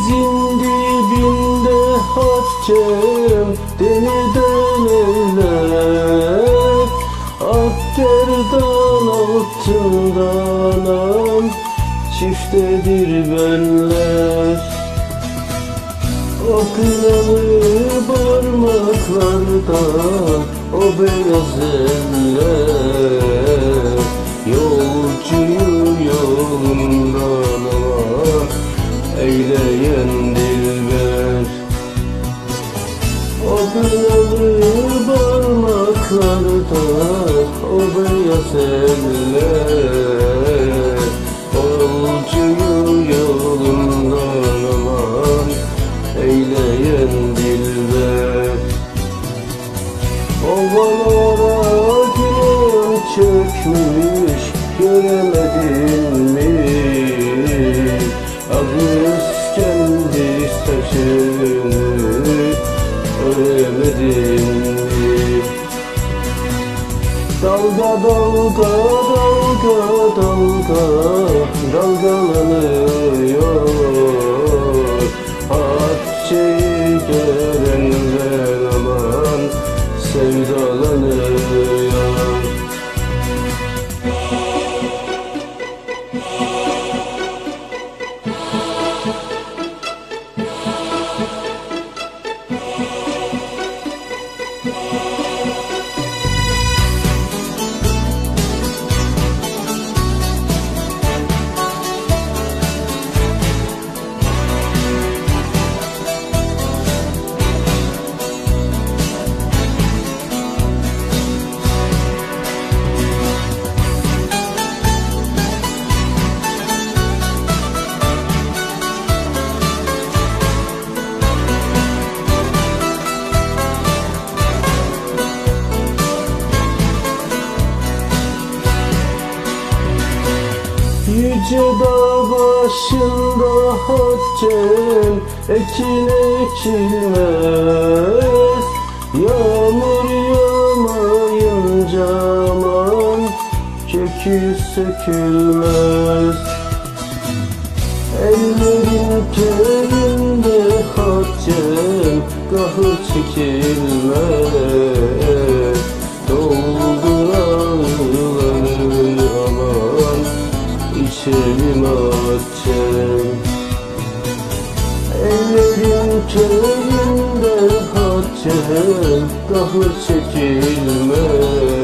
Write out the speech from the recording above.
Denizin dibinde haccem, denizden evler, Akgerdan altından anam, çiftedir benler. O kınalı parmaklarda o beyaz eller, yolcuyu yolundan alan eyleyen dilber. O kınalı parmaklarda o beyaz eller, yolcuyu yolundan alan eyleyen dilber. Ovalara güneş çökmüş, göremedin mi? Ağız kendi saçını öremedin mi? Dalga dalga dalga dalga dalgalanıyor, Hatice'yi görenler aman sevdalanıyor. Yüce dağ başında haccem, ekin ekilmez, yağmur yağmayınca aman kökü sökülmez. Ellerin köyünde haccem, kahı çekilmez, doldur ağları aman İçelim haccem. Ellerin köyünde haccem, kahır çekilmez,